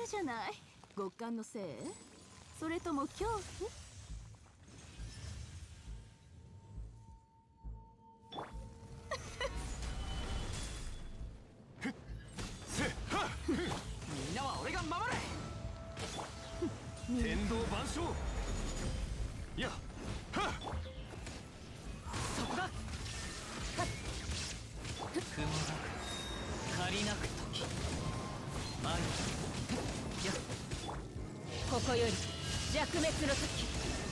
じゃない。極寒のせい？それとも恐怖？ みんなは俺が守れ。 天道万象。いや、はっ、 そこだ。雲が借りなく時前やここより弱滅の時。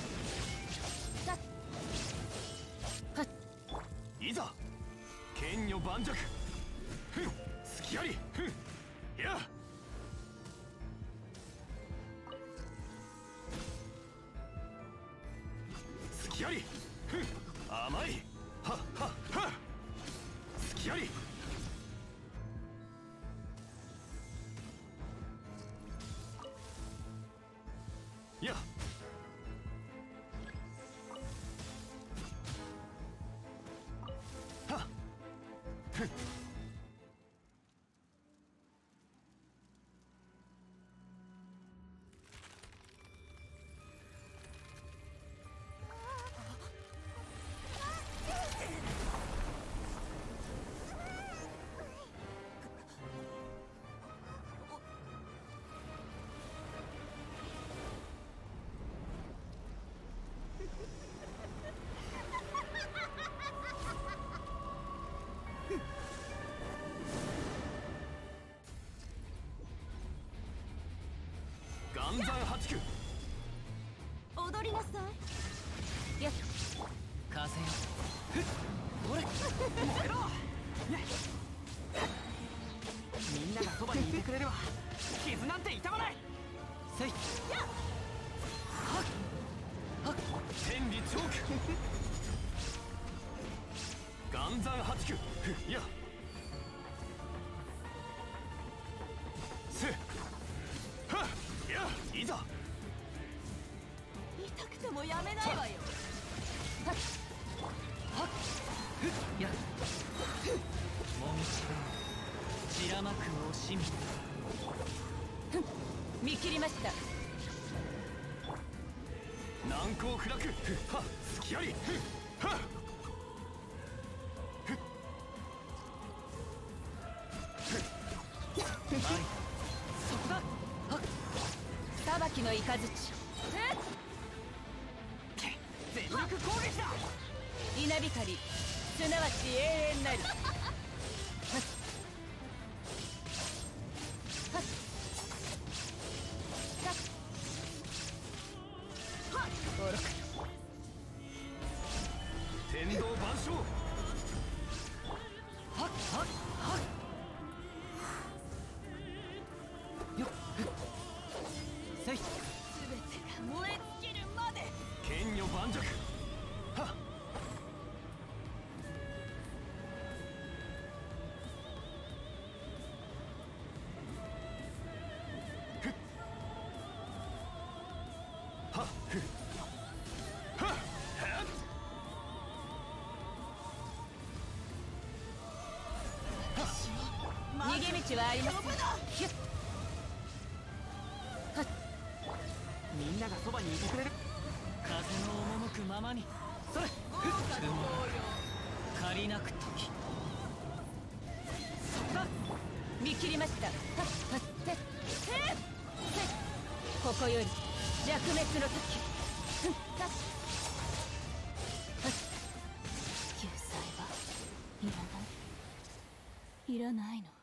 いざ剣女盤石。ふん、隙あり。ふん、いや、隙あり。ふん、甘い。はっはっはっ、隙あり。いや、はっ、ふん。岩山八九。 踊りなさい。やっ、 風よふっ俺燃えろ。みんながそばにいてくれるわ。傷なんて痛まない。せいやっはっはっ、 天理チョーク。岩山八九。いや、せっ、はっ、いや、いざ。 痛くてもやめないわよ。 はっふっやっもみちろ散らまく惜しみ。 見切りました。 難攻不落。はっ、隙あり。はっ、 そこだ。はっ裁きの雷。 全力攻撃だ。 稲光、すなわち永遠なる。愚か。 天道万象。 はっはっはっよっせい。 全てが燃え尽きるまで。 剣女盤石。はっ、はっ、ふっ、はっ、はっ、 逃げ道はありません。ひゅっ、 みんながそばにいてくれる。風の赴くままにそれ。ふっ雲が借りなく時そこだ。 見切りました。ここより弱滅の時。救済はいらない。いらないの。